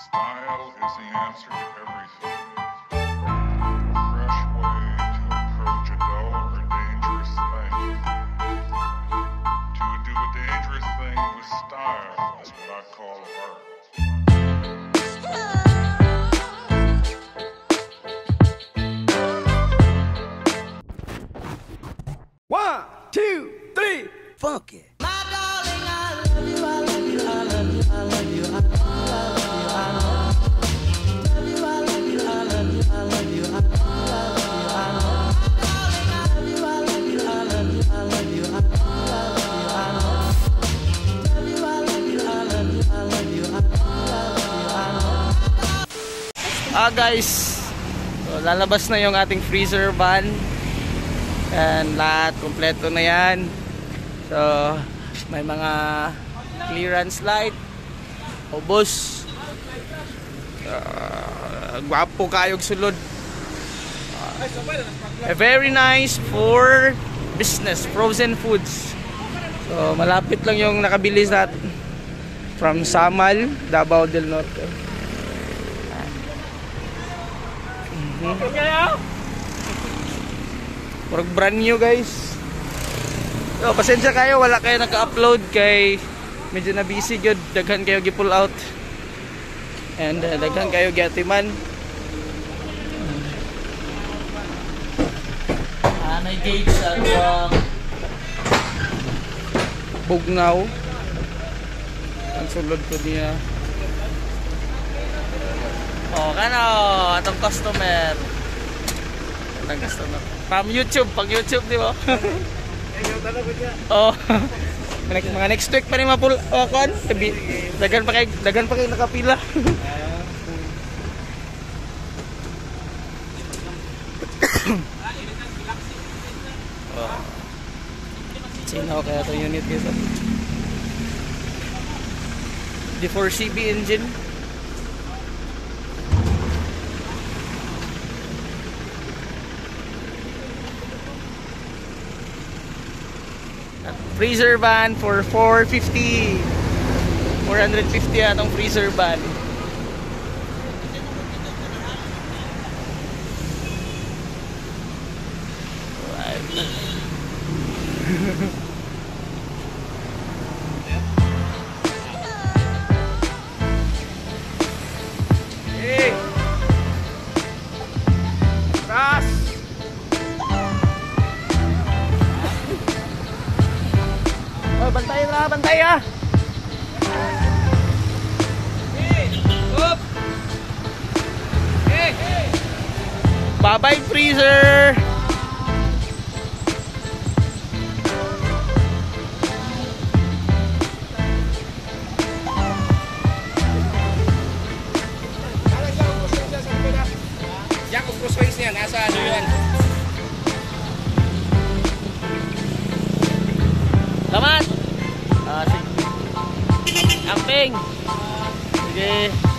Style is the answer to everything. A fresh way to approach a dull or dangerous thing. To do a dangerous thing with style is what I call art. One, two, three, funky. Guys, so, lalabas na yung ating freezer van and lahat kompleto na yan. So may mga clearance light, ubos, gwapo kayog sulod, very nice for business, frozen foods. So malapit lang yung nakabili sa from Samal, Davao del Norte. Purog brand new guys. So, pasensya kayo, wala kayo naka-upload kay medyo na busy good. Daghan kayo gi-pull out and daghan kayo gi-atiman. May gauge sa bugnaw. Ang sulod ko niya. Oh, kano, atong customer. Atong customer. From YouTube, pag YouTube, di ba? Oh. Mga next week pa rin mapul kon. Dagan pa kay nakapila. Oh. Sino kaya to unit guys? The 4CB engine. Freezer van for 450. 450 atong freezer van. Hey. Ras. Oh, bantay ah. Bye-bye freezer. Jacob crossways niya, nasa ano yun? Lamat. Sige. Amping. Sige.